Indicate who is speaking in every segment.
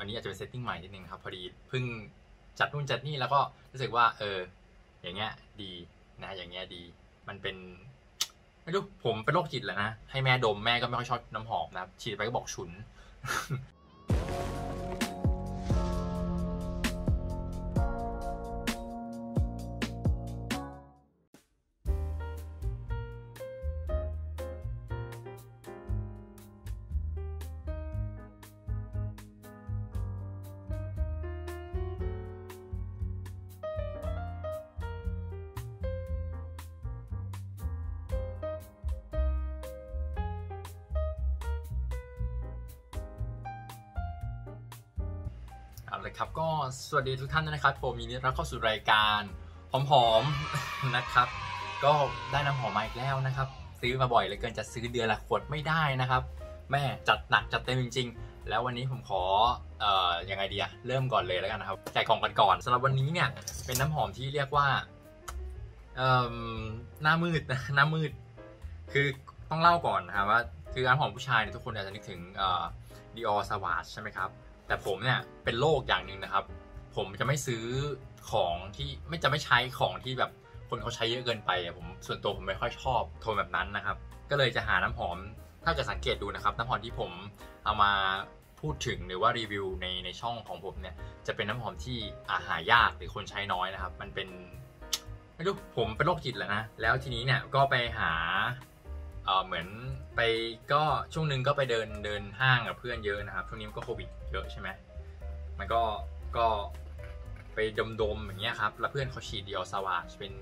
Speaker 1: วันนี้อาจจะเป็นเซตติ้งใหม่นิดนึงครับพอดีเพิ่งจัดนู่นจัดนี่แล้วก็รู้สึกว่าอย่างเงี้ยดีนะอย่างเงี้ยดีมันเป็นไม่รู้ผมเป็นโรคจิตแหละนะให้แม่ดมแม่ก็ไม่ค่อยชอบน้ำหอมนะครับฉีดไปก็บอกฉุน เอาเลยครับก็สวัสดีทุกท่านนะครับผมยินดีต้อนรับเข้าสู่รายการหอมๆนะครับก็ได้น้ำหอมมาอีกแล้วนะครับซื้อมาบ่อยเหลือเกินจะซื้อเดือนละขวดไม่ได้นะครับแม่จัดหนักจัดเต็มจริงๆแล้ววันนี้ผมขอยังไงดีอะเริ่มก่อนเลยแล้วกันนะครับแจกกล่องกันก่อนสำหรับวันนี้เนี่ยเป็นน้ำหอมที่เรียกว่าหน้ามืดนะหน้ามืดคือต้องเล่าก่อนนะครับว่าคือน้ำหอมผู้ชายเนี่ยทุกคนอาจจะนึกถึงDior Sauvage ใช่ไหมครับแต่ผมเนี่ยเป็นโรคอย่างหนึ่งนะครับผมจะไม่ซื้อของที่ไม่ใช้ของที่แบบคนเขาใช้เยอะเกินไปผมส่วนตัวผมไม่ค่อยชอบโทนแบบนั้นนะครับก็เลยจะหาน้ำหอมถ้าจะสังเกตดูนะครับน้ำหอมที่ผมเอามาพูดถึงหรือว่ารีวิวในช่องของผมเนี่ยจะเป็นน้ำหอมที่หายากหรือคนใช้น้อยนะครับมันเป็นไม่รู้ผมเป็นโรคจิตแหละนะแล้วทีนี้เนี่ยก็ไปหาเหมือนไปก็ช่วงนึงก็ไปเดินห้างกับเพื่อนเยอะนะครับช่วงนี้มันก็โควิดเยอะใช่ไหมมันก็ไปดมอย่างเงี้ยครับแล้วเพื่อนเขาฉีด Dior Sauvage เป็น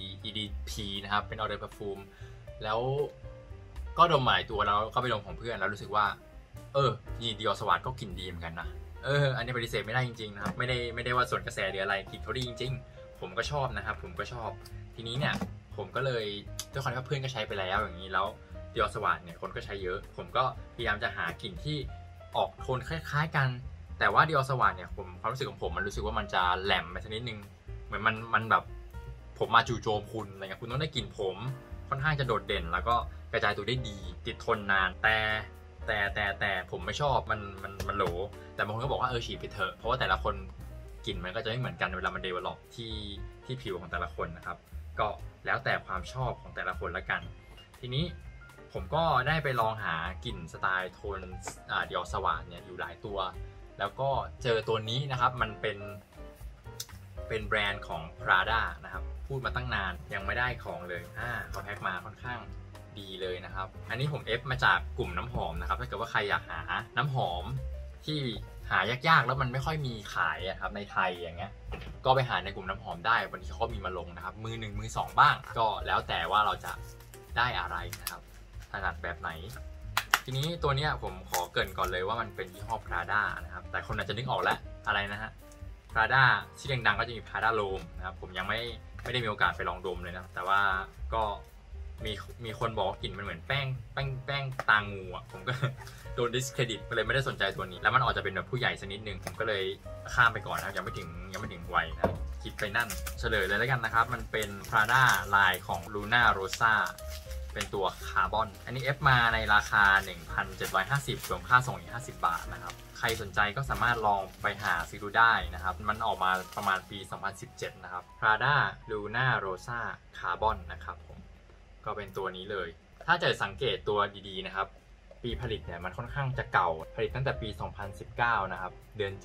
Speaker 1: EDP นะครับเป็น Eau de Parfum แล้วก็ดมหลายตัวแล้วก็ไปดมของเพื่อนแล้วรู้สึกว่านี่ Dior Sauvage ก็กลิ่นดีเหมือนกันนะอันนี้ปฏิเสธไม่ได้จริงๆนะครับไม่ได้ว่าส่วนกระแสหรืออะไรกลิ่นเขาดีจริงๆผมก็ชอบนะครับผมก็ชอบทีนี้เนี่ยผมก็เลยด้วยความที่เพื่อนก็ใช้ไปแล้วอย่างนี้แล้วDior Sauvageเนี่ยคนก็ใช้เยอะผมก็พยายามจะหากลิ่นที่ออกโทนคล้ายๆกันแต่ว่าDior Sauvageเนี่ยความรู้สึกของผมมันรู้สึกว่ามันจะแหลมไปสักนิดนึงเหมือนมันแบบผมมาจู่โจมคุณอะไรเงี้ยคุณต้องได้กลิ่นผมค่อนข้างจะโดดเด่นแล้วก็กระจายตัวได้ดีติดทนนานแต่ผมไม่ชอบมันโหลแต่บางคนก็บอกว่าฉีดไปเถอะเพราะว่าแต่ละคนกลิ่นมันก็จะไม่เหมือนกันเวลามันเดเวลลอปที่ผิวของแต่ละคนนะครับก็แล้วแต่ความชอบของแต่ละคนละกันทีนี้ผมก็ได้ไปลองหากลิ่นสไตล์โทนDior Sauvageเนี่ยอยู่หลายตัวแล้วก็เจอตัวนี้นะครับมันเป็นแบรนด์ของ Prada นะครับพูดมาตั้งนานยังไม่ได้ของเลยเขาแพ็คมาค่อนข้างดีเลยนะครับอันนี้ผมเอฟมาจากกลุ่มน้ำหอมนะครับถ้าเกิดว่าใครอยากหาน้ำหอมที่หายากๆแล้วมันไม่ค่อยมีขายครับในไทยอย่างเงี้ยก็ไปหาในกลุ่มน้ำหอมได้วันนี้เขาก็มีมาลงนะครับมือหนึ่งมือสองบ้างก็แล้วแต่ว่าเราจะได้อะไรนะครับถนัดแบบไหนทีนี้ตัวนี้ผมขอเกริ่นก่อนเลยว่ามันเป็นยี่ห้อ Prada นะครับแต่คนอาจจะนึกออกแล้วอะไรนะฮะ Prada ที่ดังๆก็จะมี Prada Rome นะครับผมยังไม่ได้มีโอกาสไปลองดมเลยนะแต่ว่าก็มีคนบอกว่ากลิ่นมันเหมือนแป้งตางูอ่ะผมก็โดนดิสเครดิตก็เลยไม่ได้สนใจตัวนี้แล้วมันออกจะเป็นแบบผู้ใหญ่สักนิดนึงผมก็เลยข้ามไปก่อนนะยังไม่ถึงวัยนะคิดไปนั่นเฉลยเลยแล้วกันนะครับมันเป็น Prada ลายของ Luna Rossa เป็นตัวคาร์บอนอันนี้เอฟมาในราคา 1,750 รวมค่าส่งอีก50 บาทนะครับใครสนใจก็สามารถลองไปหาซื้อดูได้นะครับมันออกมาประมาณปี 2017 นะครับ Prada Luna Rossa Carbon นะครับผมก็เป็นตัวนี้เลยถ้าจะสังเกตตัวดีๆนะครับปีผลิตเนี่ยมันค่อนข้างจะเก่าผลิตตั้งแต่ปี 2019 นะครับเดือน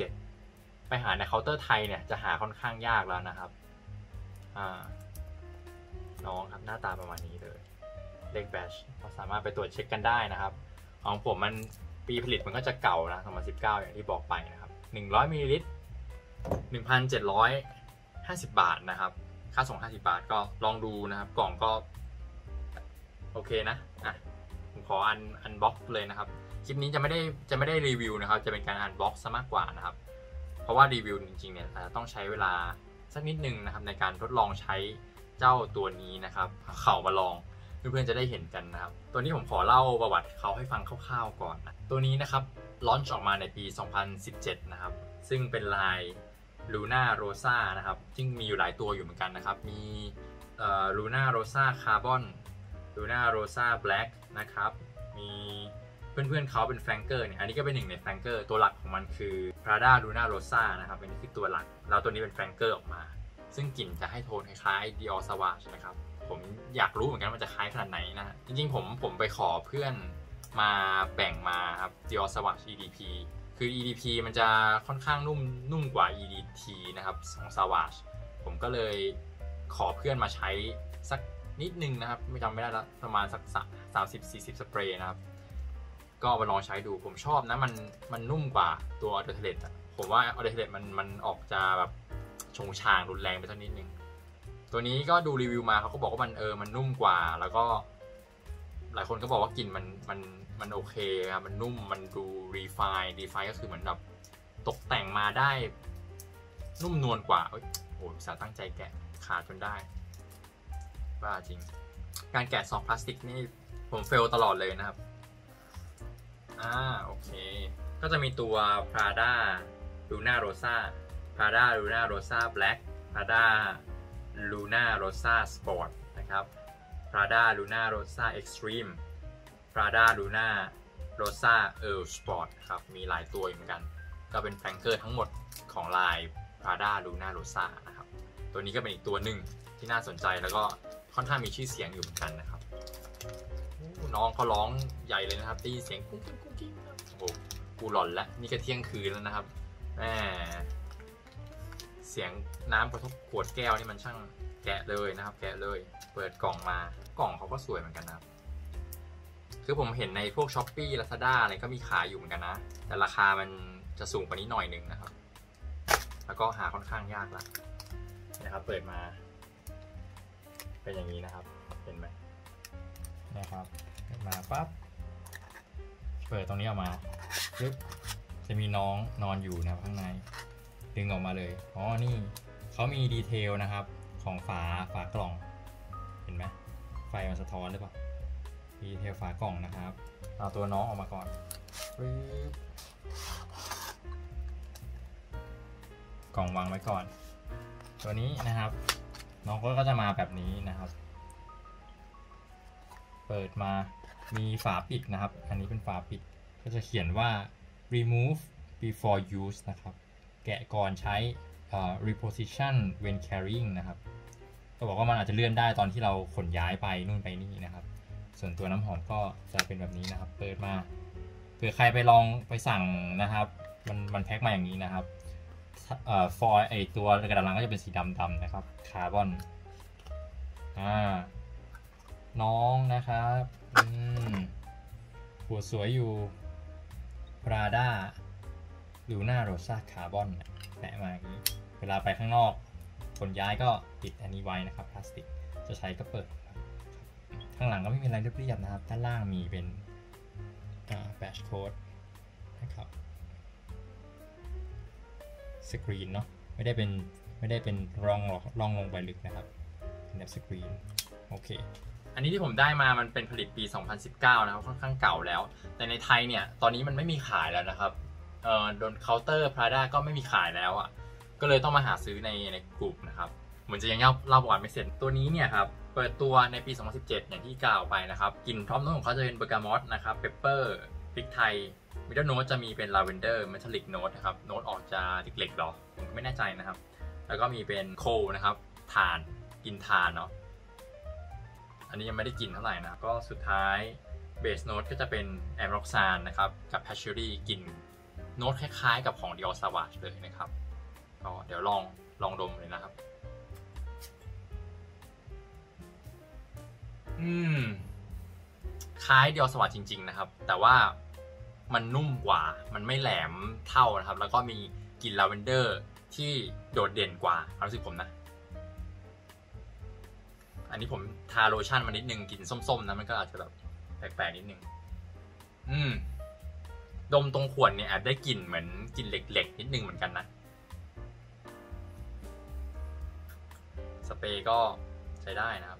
Speaker 1: 7ไปหาในเคาน์เตอร์ไทยเนี่ยจะหาค่อนข้างยากแล้วนะครับน้องครับหน้าตาประมาณนี้เลยเลขแบชก็สามารถไปตรวจเช็คกันได้นะครับของผมมันปีผลิตมันก็จะเก่านะ2019อย่างที่บอกไปนะครับ100 มิลลิลิตร 1,750 บาทนะครับค่าส่ง50 บาทก็ลองดูนะครับกล่องก็โอเคนะผมขออันบ็อกเลยนะครับคลิปนี้จะไม่ได้รีวิวนะครับจะเป็นการอันบ็อกซะมากกว่านะครับเพราะว่ารีวิวจริงๆเนี่ยต้องใช้เวลาสักนิดนึงนะครับในการทดลองใช้เจ้าตัวนี้นะครับเข้ามาลองเพื่อนๆจะได้เห็นกันนะครับตัวนี้ผมขอเล่าประวัติเขาให้ฟังคร่าวๆก่อนนะตัวนี้นะครับลอนช์ออกมาในปี 2017 นะครับซึ่งเป็นลาย Luna Rossa นะครับซึ่งมีอยู่หลายตัวอยู่เหมือนกันนะครับมีLuna Rossa Carbon Luna Rossa Black นะครับมีเพื่อนๆเขาเป็นแฟรงเกอร์เนี่ยอันนี้ก็เป็นหนึ่งในแฟรงเกอร์ตัวหลักของมันคือ Prada Luna Rossa นะครับอันนี้คือตัวหลักแล้วตัวนี้เป็นแฟรงเกอร์ออกมาซึ่งกลิ่นจะให้โทนคล้ายๆ Dior Sauvage นะครับผมอยากรู้เหมือนกันว่ามันจะคล้ายขนาดไหนนะจริงๆผมไปขอเพื่อนมาแบ่งมาครับ Dior Sauvage EDP คือ EDP มันจะค่อนข้างนุ่มกว่า EDT นะครับของ Sauvage ผมก็เลยขอเพื่อนมาใช้สักนิดนึงนะครับไม่จำไม่ได้แล้วประมาณสัก30-40 สเปรย์นะครับก็มาลองใช้ดูผมชอบนะมันนุ่มกว่าตัว Audiotellet ผมว่า Audiotellet มันออกจะแบบชงชางรุนแรงไปสักนิดนึงตัวนี้ก็ดูรีวิวมาเขาก็บอกว่ามันนุ่มกว่าแล้วก็หลายคนก็บอกว่ากลิ่นมันโอเคครับมันนุ่มมันดูรีไฟน์ก็คือเหมือนแบบตกแต่งมาได้นุ่มนวลกว่าโอ้โหสาตั้งใจแกะขาดจนได้บ้าจริงการแกะซองพลาสติกนี่ผมเฟลตลอดเลยนะครับโอเคก็จะมีตัว Prada Luna Rossa Prada Luna Rossa Black Prada Luna Rossa Sport นะครับ Prada Luna Rossa Extreme Prada Luna Rossa Earl Sport ครับมีหลายตัวเหมือนกันก็เป็นแฟรงเกอร์ทั้งหมดของลาย Prada Luna Rossa นะครับตัวนี้ก็เป็นอีกตัวหนึ่งที่น่าสนใจแล้วก็ค่อนข้างมีชื่อเสียงอยู่เหมือนกันนะครับน้องเขาร้องใหญ่เลยนะครับตีเสียงกุ้งกิ้งโอ้กูหลอนแล้วนี่ก็เที่ยงคืนแล้วนะครับแหมเสียงน้ำกระทบขวดแก้วนี่มันช่างแกะเลยนะครับแกะเลยเปิดกล่องมากล่องเขาก็สวยเหมือนกันนะครับคือผมเห็นในพวก Shopee Lazada อะไรก็มีขายอยู่เหมือนกันนะแต่ราคามันจะสูงกว่านี้หน่อยนึงนะครับแล้วก็หาค่อนข้างยากละนะครับเปิดมาเป็นอย่างนี้นะครับเห็นไหมนะครับเปิดมาปั๊บเปิดตรงนี้ออกมาปึ๊บจะมีน้องนอนอยู่นะครับข้างในดึงออกมาเลยอ๋อนี่เขามีดีเทลนะครับของฝากล่องเห็นไหมไฟมันสะท้อนหรือเปล่าดีเทลฝากล่องนะครับเอาตัวน้องออกมาก่อนปึ๊บกล่องวางไว้ก่อนตัวนี้นะครับน้องก็จะมาแบบนี้นะครับเปิดมามีฝาปิดนะครับอันนี้เป็นฝาปิดก็จะเขียนว่า remove before use นะครับแกะก่อนใช้ reposition when carrying นะครับก็บอกว่ามันอาจจะเลื่อนได้ตอนที่เราขนย้ายไปนู่นไปนี่นะครับส่วนตัวน้ำหอมก็จะเป็นแบบนี้นะครับเปิดมาเผื่อใครไปลองไปสั่งนะครับมันแพ็คมาอย่างนี้นะครับฟอยล์ไอตัวกระดาษลังก็จะเป็นสีดำๆนะครับคาร์บอนน้องนะครับหัวสวยอยู่ Prada Luna Rossa Carbon แปะมาอย่างนี้เวลาไปข้างนอกขนย้ายก็ปิดอันนี้ไว้นะครับพลาสติกจะใช้ก็เปิดข้างหลังก็ไม่มีอะไรเรียบๆนะครับด้านล่างมีเป็นแบชโค้ดนะครับสกรีนเนาะไม่ได้เป็นร่องลงไปลึกนะครับเป็นแบบสกรีนโอเคอันนี้ที่ผมได้มามันเป็นผลิตปี 2019 นะครับค่อนข้างเก่าแล้วแต่ในไทยเนี่ยตอนนี้มันไม่มีขายแล้วนะครับโดนเคาน์เตอร์ Prada ก็ไม่มีขายแล้วอ่ะก็เลยต้องมาหาซื้อในกลุ่มนะครับเหมือนจะยังเล่าประวัติไม่เสร็จตัวนี้เนี่ยครับเปิดตัวในปี 2017 อย่างที่กล่าวไปนะครับกลิ่นพร้อมโน้ตของเขาจะเป็นเบอร์กามอตนะครับเปปเปอร์พริกไทยมิดเดิลโน้ตจะมีเป็นลาเวนเดอร์เมทัลลิกโน้ตนะครับโน้ตออกจะเหล็กๆหรอผมก็ไม่แน่ใจนะครับแล้วก็มีเป็นโคลนะครับถ่านกินถ่านเนาะอันนี้ยังไม่ได้กินเท่าไหร่นะก็สุดท้ายเบสโน้ตก็จะเป็นแอมร็อกซานนะครับกับแพชชูรี่กลิ่นโน้ตคล้ายๆกับของ Dior Sauvage เลยนะครับก็เดี๋ยวลองดมเลยนะครับคล้าย Dior Sauvage จริงๆนะครับแต่ว่ามันนุ่มกว่ามันไม่แหลมเท่านะครับแล้วก็มีกลิ่นลาเวนเดอร์ที่โดดเด่นกว่าความรู้สึกผมนะอันนี้ผมทาโลชั่นมานิดนึงกลิ่นส้มๆนะมันก็อาจจะแบบแปลกๆนิดนึงดมตรงขวดเนี่ยแอบได้กลิ่นเหมือนกลิ่นเหล็กๆนิดนึงเหมือนกันนะสเปรย์ก็ใช้ได้นะครับ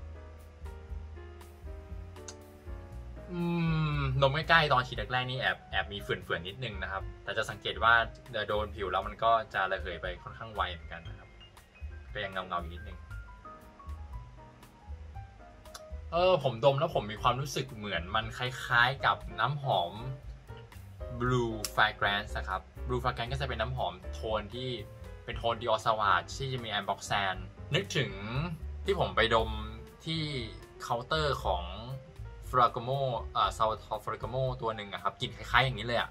Speaker 1: ดมใกล้ๆตอนฉีดแรกๆนี่แอบมีฝืนๆนิดนึงนะครับแต่จะสังเกตว่าโดนผิวแล้วมันก็จะระเหยไปค่อนข้างไวเหมือนกันนะครับก็ยังเงาๆอยู่นิดนึงผมดมแล้วผมมีความรู้สึกเหมือนมันคล้ายๆกับน้ำหอม Blue Fragrance นะครับ Blue Fragrance ก็จะเป็นน้ำหอมโทนที่เป็นโทน Dior Sauvage ที่จะมี Amboxan นึกถึงที่ผมไปดมที่เคาน์เตอร์ของ Ferragamo Salvatore Ferragamo ตัวหนึ่งอะครับกลิ่นคล้ายๆอย่างนี้เลยอะ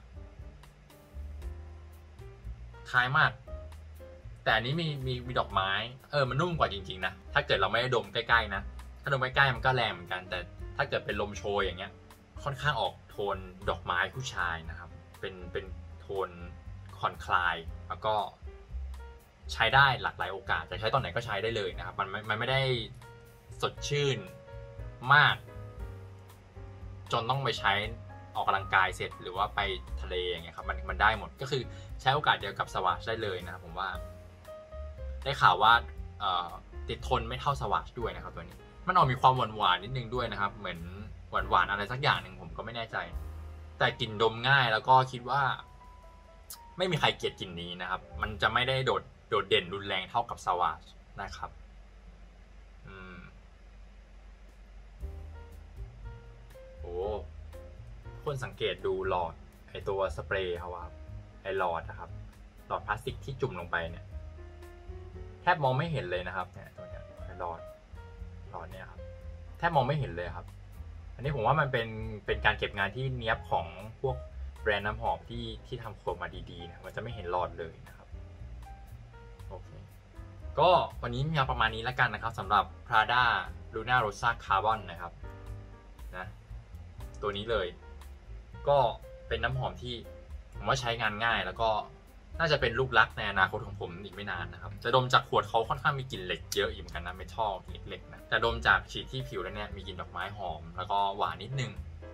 Speaker 1: คล้ายมากแต่อันนี้มีดอกไม้มันนุ่มกว่าจริงๆนะถ้าเกิดเราไม่ได้ดมใกล้ๆนะถ้าดมใกล้ๆมันก็แรงเหมือนกันแต่ถ้าเกิดเป็นลมโชยอย่างเงี้ยค่อนข้างออกโทนดอกไม้ผู้ชายนะครับเป็นโทนผ่อนคลายแล้วก็ใช้ได้หลากหลายโอกาสจะใช้ตอนไหนก็ใช้ได้เลยนะครับมันไม่ได้สดชื่นมากจนต้องไปใช้ออกกำลังกายเสร็จหรือว่าไปทะเลอย่างเงี้ยครับมันได้หมดก็คือใช้โอกาสเดียวกับสวาชได้เลยนะครับผมว่าได้ข่าวว่าติดทนไม่เท่าสวาชด้วยนะครับตัวนี้มันออกมีความหวานนิดนึงด้วยนะครับเหมือนหวานอะไรสักอย่างหนึ่งผมก็ไม่แน่ใจแต่กลิ่นดมง่ายแล้วก็คิดว่าไม่มีใครเกลียดกลิ่นนี้นะครับมันจะไม่ได้โดดเด่นรุนแรงเท่ากับสวาชนะครับโอ้คนสังเกตดูหลอดไอตัวสเปรย์เขาครับไอหลอดนะครับหลอดพลาสติกที่จุ่มลงไปเนี่ยแทบมองไม่เห็นเลยนะครับเนี่ยตัวเนี้ยไอหลอดเนี่ยครับแทบมองไม่เห็นเลยครับอันนี้ผมว่ามันเป็นการเก็บงานที่เนี๊ยบของพวกแบรนด์น้ำหอมที่ทำโคมมาดีๆนะมันจะไม่เห็นหลอดเลยนะครับโอเคก็วันนี้มีประมาณนี้แล้วกันนะครับสำหรับ Prada Luna Rossa Carbon นะครับนะตัวนี้เลยก็เป็นน้ำหอมที่ผมว่าใช้งานง่ายแล้วก็น่าจะเป็นลูกรักในอนาคตของผมอีกไม่นานนะครับจะดมจากขวดเขาค่อนข้างมีกลิ่นเหล็กเยอะอยู่เหมือนกันนะเมทัลเล็กๆนะแต่ดมจากฉีดที่ผิวแล้วเนี่ยมีกลิ่นดอกไม้หอมแล้วก็หวานนิดนึง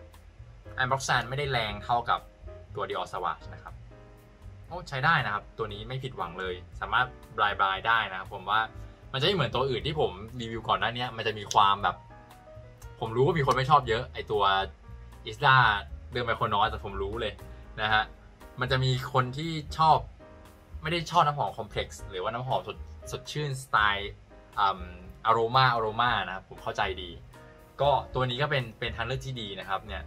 Speaker 1: Amboxanไม่ได้แรงเท่ากับตัว Dior Sauvage นะครับโอ้ใช้ได้นะครับตัวนี้ไม่ผิดหวังเลยสามารถบลายได้นะครับผมว่ามันจะไม่เหมือนตัวอื่นที่ผมรีวิวก่อนหน้านี้มันจะมีความแบบผมรู้ว่ามีคนไม่ชอบเยอะไอตัวอิสลาเดิมไปคนน้อยแต่ผมรู้เลยนะฮะมันจะมีคนที่ชอบไม่ได้ชอบน้ำหอมคอมเพล็กซ์หรือว่าน้ำหอมสดชื่นสไตล์อโรมานะครับผมเข้าใจดีก็ตัวนี้ก็เป็นทางเลือกที่ดีนะครับเนี่ย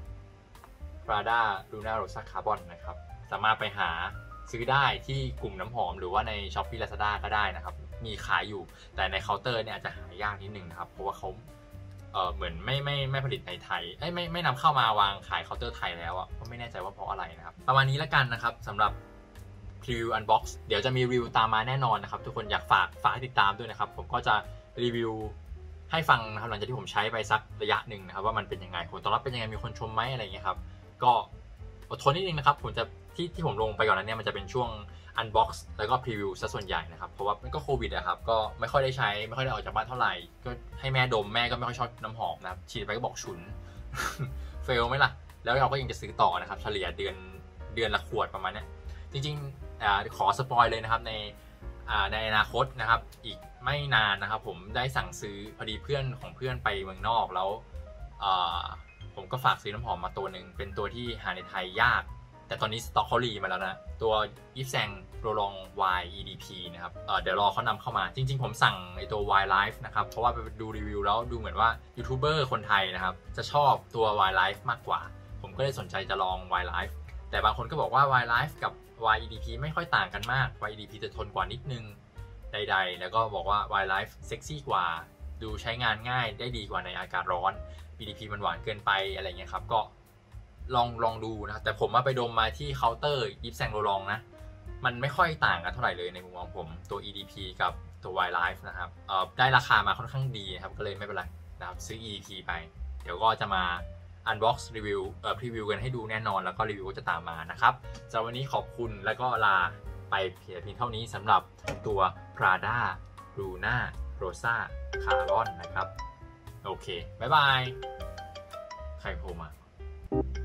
Speaker 1: Prada Luna Rossa Carbon นะครับสามารถไปหาซื้อได้ที่กลุ่มน้ำหอมหรือว่าใน Shopee Lazada ก็ได้นะครับมีขายอยู่แต่ในเคาน์เตอร์เนี่ยอาจจะหายากนิดนึงนะครับเพราะว่าเขาเหมือนไม่ผลิตในไทยไม่นำเข้ามาวางขายเคาน์เตอร์ไทยแล้วอ่ะก็ไม่แน่ใจว่าเพราะอะไรนะครับประมาณนี้แล้วกันนะครับสำหรับรีวิว Unbox เดี๋ยวจะมีรีวิวตามมาแน่นอนนะครับทุกคนอยากฝากให้ติดตามด้วยนะครับผมก็จะรีวิวให้ฟังนะครับหลังจากที่ผมใช้ไปสักระยะหนึ่งนะครับว่ามันเป็นยังไงผลตอบรับเป็นยังไงมีคนชมไหมอะไรอย่างเงี้ยครับก็อดทนนิดนึงนะครับผมจะที่ผมลงไปก่อนนั้นเนี่ยมันจะเป็นช่วง Unbox แล้วก็พรีวิวซะส่วนใหญ่นะครับเพราะว่ามันก็โควิดอะครับก็ไม่ค่อยได้ใช้ไม่ค่อยได้ออกจากบ้านเท่าไหร่ก็ให้แม่ดมแม่ก็ไม่ค่อยชอบน้ำหอมนะครับฉีดไปก็บอกฉุน เฟลไหมล่ะแล้วเราก็ยังจะซื้อต่อนะครับเฉลี่ยเดือนละขวดประมาณนี้จริงๆขอสปอยเลยนะครับในอนาคตนะครับอีกไม่นานนะครับผมได้สั่งซื้อพอดีเพื่อนของเพื่อนไปเมืองนอกแล้วผมก็ฝากซื้อน้ำหอมมาตัวหนึ่งเป็นตัวที่หาในไทยยากแต่ตอนนี้สต็อกเขารีมาแล้วนะตัวยิปแซงโรลอง Y EDP นะครับเดี๋ยวรอเขานำเข้ามาจริงๆผมสั่งในตัว Y Life นะครับเพราะว่าไปดูรีวิวแล้วดูเหมือนว่ายูทูบเบอร์คนไทยนะครับจะชอบตัว Y Life มากกว่าผมก็เลยสนใจจะลอง Y Life แต่บางคนก็บอกว่า Y Life กับ Y EDP ไม่ค่อยต่างกันมาก Y EDP จะทนกว่านิดนึงใดๆแล้วก็บอกว่า Y Life เซ็กซี่กว่าดูใช้งานง่ายได้ดีกว่าในอากาศร้อน EDP มันหวานเกินไปอะไรเงี้ยครับก็ลองดูนะแต่ผมมาไปดมมาที่เคาน์เตอร์ยิปแซงโรลองนะมันไม่ค่อยต่างกันเท่าไหร่เลยในมุมมองผมตัว EDP กับตัว Y Life นะครับได้ราคามาค่อนข้างดีนะครับก็เลยไม่เป็นไรนะครับซื้อ EDP ไปเดี๋ยวก็จะมา Unbox รีวิวพรีวิวกันให้ดูแน่นอนแล้วก็รีวิวก็จะตามมานะครับสำหรับวันนี้ขอบคุณแล้วก็ลาไปเพียงเท่านี้สำหรับตัว Prada Luna Rossa Carbon นะครับโอเคบ๊ายบายใครโทรมา